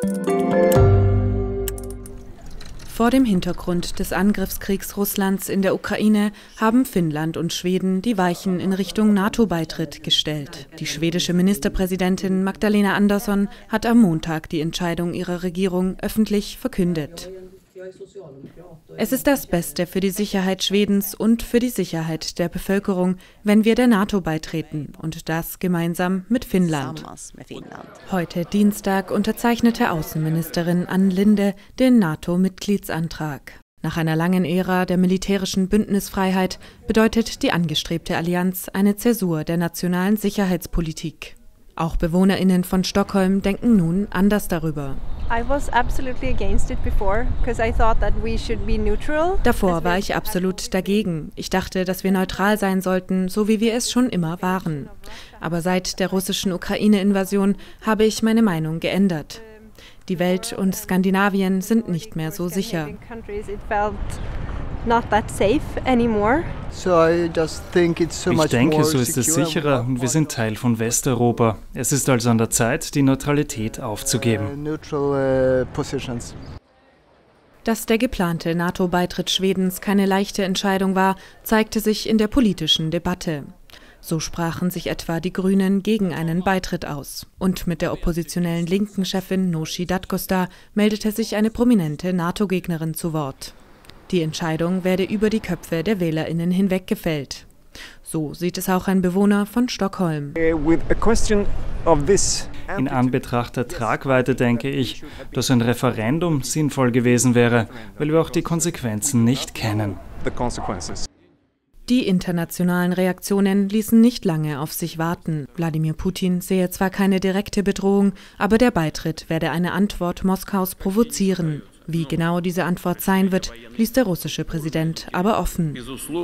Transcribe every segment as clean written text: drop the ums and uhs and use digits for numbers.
Vor dem Hintergrund des Angriffskriegs Russlands in der Ukraine haben Finnland und Schweden die Weichen in Richtung NATO-Beitritt gestellt. Die schwedische Ministerpräsidentin Magdalena Andersson hat am Montag die Entscheidung ihrer Regierung öffentlich verkündet. Es ist das Beste für die Sicherheit Schwedens und für die Sicherheit der Bevölkerung, wenn wir der NATO beitreten, und das gemeinsam mit Finnland. Heute Dienstag unterzeichnete Außenministerin Ann Linde den NATO-Mitgliedsantrag. Nach einer langen Ära der militärischen Bündnisfreiheit bedeutet die angestrebte Allianz eine Zäsur der nationalen Sicherheitspolitik. Auch BewohnerInnen von Stockholm denken nun anders darüber. Davor war ich absolut dagegen. Ich dachte, dass wir neutral sein sollten, so wie wir es schon immer waren. Aber seit der russischen Ukraine-Invasion habe ich meine Meinung geändert. Die Welt und Skandinavien sind nicht mehr so sicher. Ich denke, so ist es sicherer und wir sind Teil von Westeuropa. Es ist also an der Zeit, die Neutralität aufzugeben. Dass der geplante NATO-Beitritt Schwedens keine leichte Entscheidung war, zeigte sich in der politischen Debatte. So sprachen sich etwa die Grünen gegen einen Beitritt aus. Und mit der oppositionellen linken Chefin Nooshi Dadgostar meldete sich eine prominente NATO-Gegnerin zu Wort. Die Entscheidung werde über die Köpfe der WählerInnen hinweg gefällt. So sieht es auch ein Bewohner von Stockholm. In Anbetracht der Tragweite denke ich, dass ein Referendum sinnvoll gewesen wäre, weil wir auch die Konsequenzen nicht kennen. Die internationalen Reaktionen ließen nicht lange auf sich warten. Wladimir Putin sehe zwar keine direkte Bedrohung, aber der Beitritt werde eine Antwort Moskaus provozieren. Wie genau diese Antwort sein wird, ließ der russische Präsident aber offen.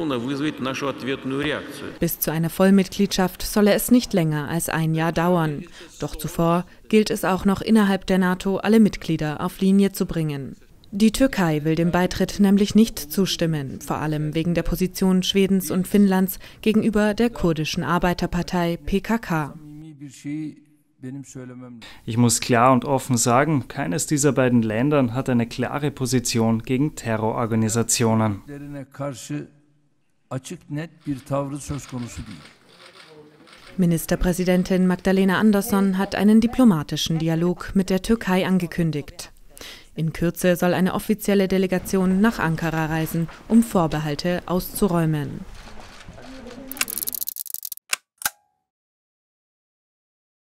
Bis zu einer Vollmitgliedschaft solle es nicht länger als ein Jahr dauern. Doch zuvor gilt es auch noch innerhalb der NATO, alle Mitglieder auf Linie zu bringen. Die Türkei will dem Beitritt nämlich nicht zustimmen, vor allem wegen der Position Schwedens und Finnlands gegenüber der kurdischen Arbeiterpartei PKK. Ich muss klar und offen sagen, keines dieser beiden Länder hat eine klare Position gegen Terrororganisationen. Ministerpräsidentin Magdalena Andersson hat einen diplomatischen Dialog mit der Türkei angekündigt. In Kürze soll eine offizielle Delegation nach Ankara reisen, um Vorbehalte auszuräumen.